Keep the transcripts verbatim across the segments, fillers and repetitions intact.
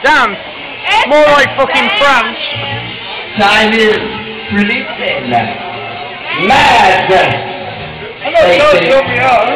Dance. More like fucking France. Time is fleeting. Mad. I'm not sure to me on.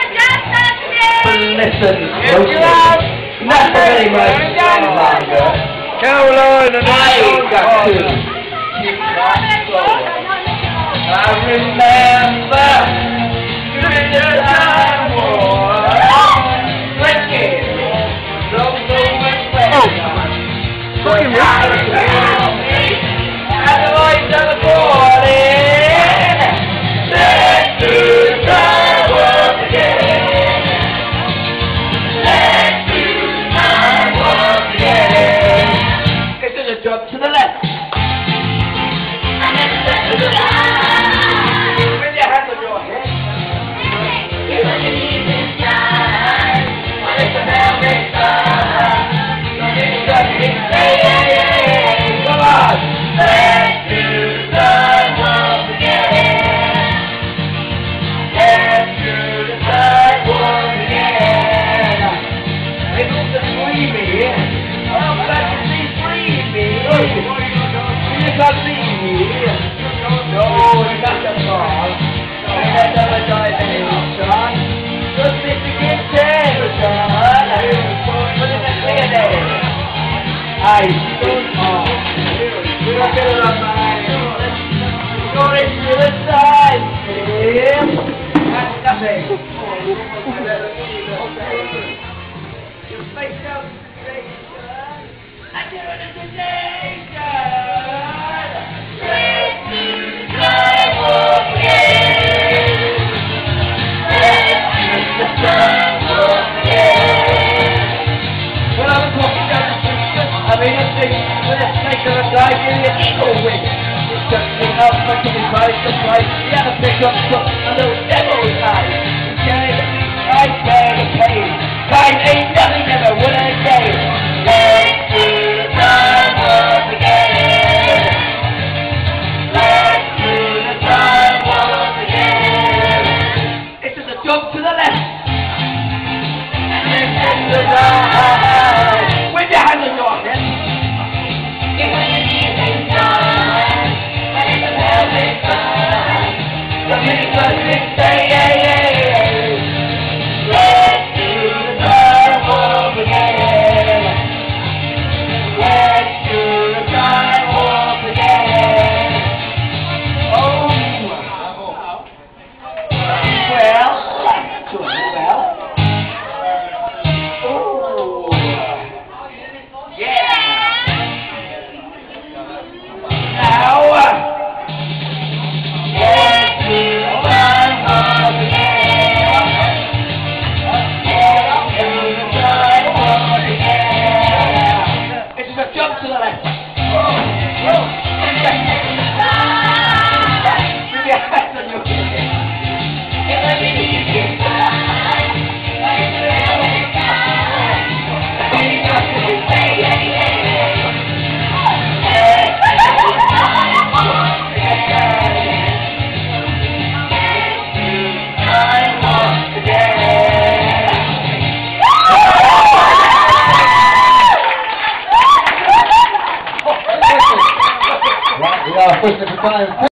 Listen closely. Not very much longer. Caroline and I got to keep on going. I remember during the time war, drinking, don't know when. Oh, fucking right. And the voice of the morning, let's do the time once again. Let's do the time once again. Get to the jump to the left. I stood on. Look at the mind. Going to the side. That's nothing. You face out the station. I do it as a nation. Let's do the time walk again. Let's do the time walk again. Well, I'm talking down the street. I mean, it's the let's take the drive in the eagle wing. It's something else, but to be price the price. The other pick up truck, a little devil's eye. Okay, I pay the pay. Time ain't nothing, never would I say. Let's do the time once again. Let's do the time once again. It's just a jump to the left. And it's to the right. With your hands on your head. Give me an evening time, and it's a velvet time. The minute say, yeah, yeah, yeah. Let's do the time walk again. Let's do the time walk again. Oh, well, that's doing well. Oh, yeah. Now, let's do the time walk again. Let's do the time walk again. It's a jump to the left. Oh, oh, with your hands on your head. Right, we are pushing for time.